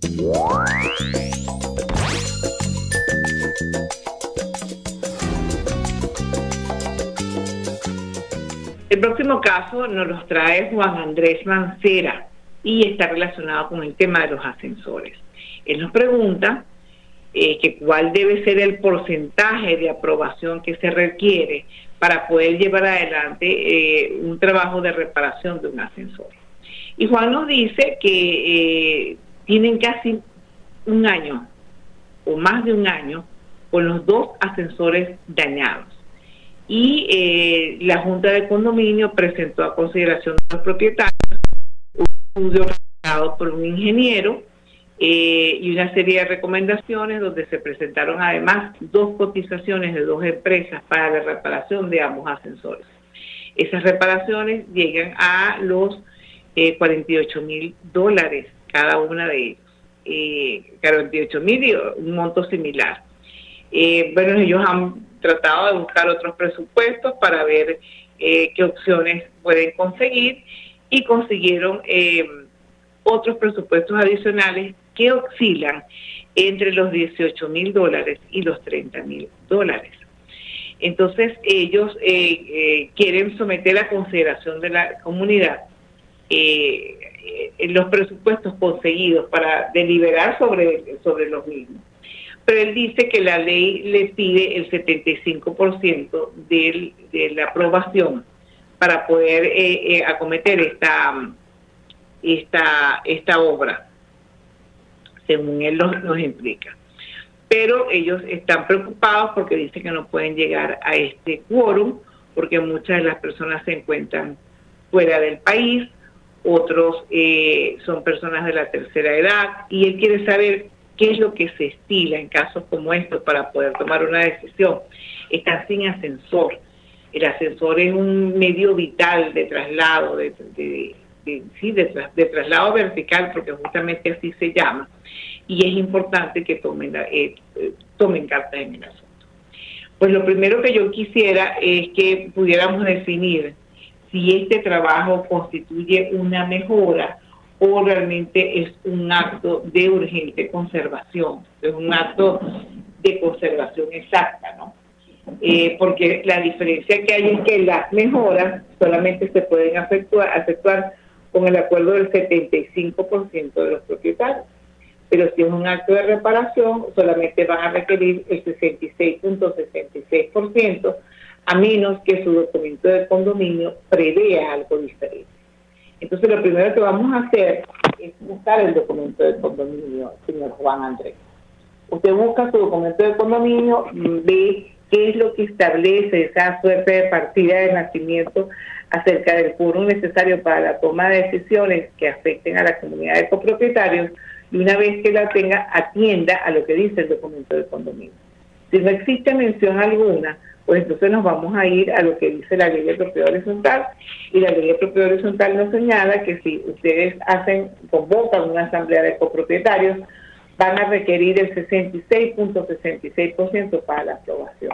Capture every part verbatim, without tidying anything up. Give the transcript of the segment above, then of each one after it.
El próximo caso nos lo trae Juan Andrés Mancera y está relacionado con el tema de los ascensores. Él nos pregunta eh, que cuál debe ser el porcentaje de aprobación que se requiere para poder llevar adelante eh, un trabajo de reparación de un ascensor. Y Juan nos dice que eh, tienen casi un año o más de un año con los dos ascensores dañados. Y eh, la Junta de Condominio presentó a consideración de los propietarios un estudio realizado por un ingeniero eh, y una serie de recomendaciones donde se presentaron además dos cotizaciones de dos empresas para la reparación de ambos ascensores. Esas reparaciones llegan a los eh, cuarenta y ocho mil dólares cada una de ellos, eh, cuarenta y ocho mil y un monto similar. Eh, bueno, ellos han tratado de buscar otros presupuestos para ver eh, qué opciones pueden conseguir y consiguieron eh, otros presupuestos adicionales que oscilan entre los dieciocho mil dólares y los treinta mil dólares. Entonces ellos eh, eh, quieren someter a consideración de la comunidad eh, eh, los presupuestos conseguidos para deliberar sobre, sobre los mismos. Pero él dice que la ley le pide el setenta y cinco por ciento de, de la aprobación para poder eh, eh, acometer esta, esta, esta obra, según él nos, nos implica. Pero ellos están preocupados porque dicen que no pueden llegar a este quórum porque muchas de las personas se encuentran fuera del país, otros eh, son personas de la tercera edad, y él quiere saber qué es lo que se estila en casos como estos para poder tomar una decisión. Están sin ascensor. El ascensor es un medio vital de traslado, de, de, de, sí, de, tras, de traslado vertical, porque justamente así se llama, y es importante que tomen, eh, tomen cartas en el asunto. Pues lo primero que yo quisiera es que pudiéramos definir si este trabajo constituye una mejora o realmente es un acto de urgente conservación, es un acto de conservación exacta, ¿no? Eh, porque la diferencia que hay es que las mejoras solamente se pueden efectuar, efectuar con el acuerdo del setenta y cinco por ciento de los propietarios, pero si es un acto de reparación solamente van a requerir el sesenta y seis punto sesenta y seis por ciento, a menos que su documento de condominio prevea algo diferente. Entonces lo primero que vamos a hacer es buscar el documento de condominio, señor Juan Andrés. Usted busca su documento de condominio, ve qué es lo que establece esa suerte de partida de nacimiento acerca del quórum necesario para la toma de decisiones que afecten a la comunidad de copropietarios, y una vez que la tenga, atienda a lo que dice el documento de condominio. Si no existe mención alguna, pues entonces nos vamos a ir a lo que dice la ley de propiedad horizontal, y la ley de propiedad horizontal nos señala que si ustedes hacen, convocan una asamblea de copropietarios, van a requerir el sesenta y seis punto sesenta y seis por ciento para la aprobación.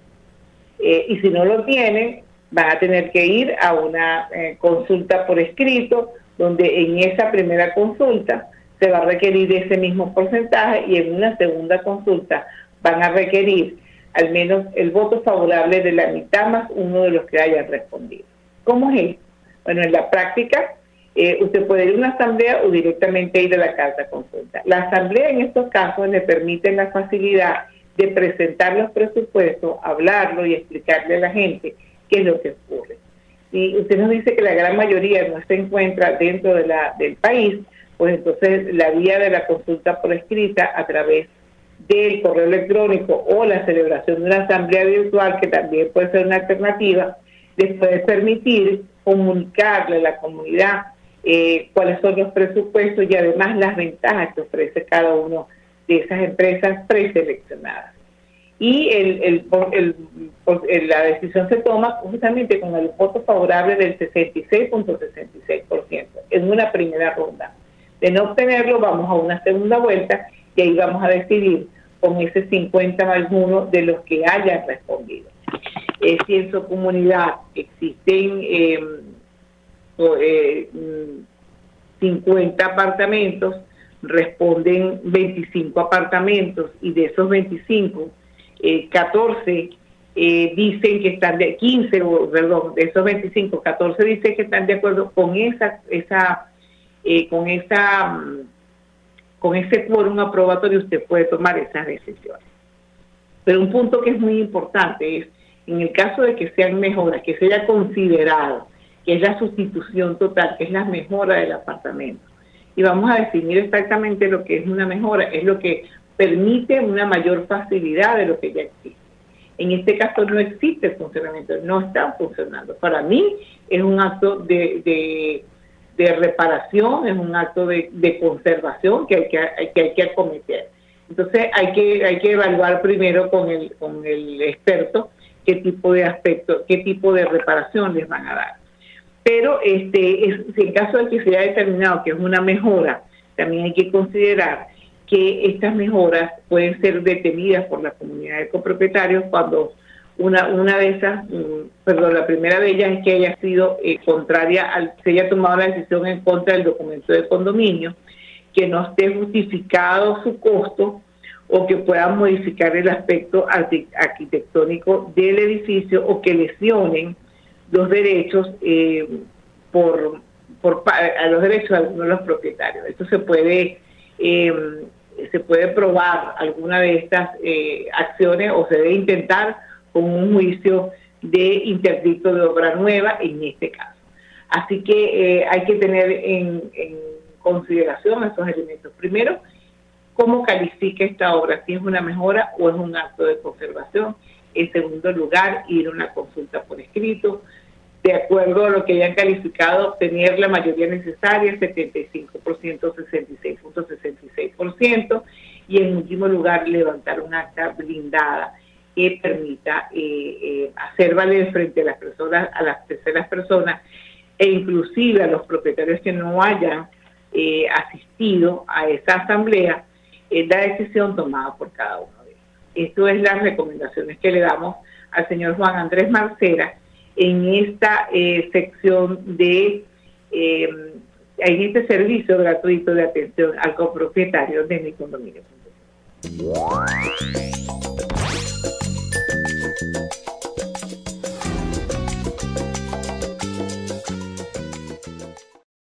Eh, y si no lo tienen, van a tener que ir a una eh, consulta por escrito, donde en esa primera consulta se va a requerir ese mismo porcentaje, y en una segunda consulta van a requerir al menos el voto favorable de la mitad más uno de los que hayan respondido. ¿Cómo es esto? Bueno, en la práctica, eh, usted puede ir a una asamblea o directamente ir a la carta consulta. La asamblea en estos casos le permite la facilidad de presentar los presupuestos, hablarlo y explicarle a la gente qué es lo que ocurre. Y usted nos dice que la gran mayoría no se encuentra dentro de la, del país, pues entonces la vía de la consulta por escrita a través del correo electrónico o la celebración de una asamblea virtual, que también puede ser una alternativa, les puede permitir comunicarle a la comunidad eh, cuáles son los presupuestos y además las ventajas que ofrece cada uno de esas empresas preseleccionadas. Y el, el, el, el, la decisión se toma justamente con el voto favorable del sesenta y seis punto sesenta y seis por ciento en una primera ronda. De no obtenerlo, vamos a una segunda vuelta y ahí vamos a decidir con ese cincuenta más uno de los que hayan respondido. Eh, si en su comunidad existen eh, eh, cincuenta apartamentos, responden veinticinco apartamentos y de esos veinticinco, eh, catorce eh, dicen que están de quince, o, perdón, de esos veinticinco, catorce dicen que están de acuerdo con esa, esa, eh, con esa, con ese quórum aprobatorio. Usted puede tomar esas decisiones. Pero un punto que es muy importante es, en el caso de que sean mejoras, que se haya considerado que es la sustitución total, que es la mejora del apartamento. Y vamos a definir exactamente lo que es una mejora, es lo que permite una mayor facilidad de lo que ya existe. En este caso no existe el funcionamiento, no está funcionando. Para mí es un acto de, de, de reparación, es un acto de, de conservación que hay que, que hay que acometer. Entonces hay que, hay que evaluar primero con el, con el experto qué tipo de aspecto, qué tipo de reparación les van a dar. Pero este, es, si en caso de que se haya determinado que es una mejora, también hay que considerar que estas mejoras pueden ser detenidas por la comunidad de copropietarios cuando una, una de esas, perdón, la primera de ellas es que haya sido eh, contraria, al, se haya tomado la decisión en contra del documento de condominio, que no esté justificado su costo o que puedan modificar el aspecto arquitectónico del edificio o que lesionen los derechos eh, por, por a los derechos de algunos de los propietarios. Esto se puede eh, se puede probar alguna de estas eh, acciones o se debe intentar con un juicio de interdicto de obra nueva en este caso. Así que eh, hay que tener en, en consideración esos elementos. Primero, cómo califica esta obra, si es una mejora o es un acto de conservación. En segundo lugar, ir a una consulta por escrito, de acuerdo a lo que hayan calificado, obtener la mayoría necesaria, setenta y cinco por ciento, sesenta y seis punto sesenta y seis por ciento, y en último lugar, levantar un acta blindada que permita eh, eh, hacer valer frente a las personas, a las terceras personas, e inclusive a los propietarios que no hayan eh, asistido a esa asamblea, eh, la decisión tomada por cada uno de ellos. Esto es las recomendaciones que le damos al señor Juan Andrés Marcera en esta eh, sección de, eh, en este servicio gratuito de atención al copropietario de mi condominio.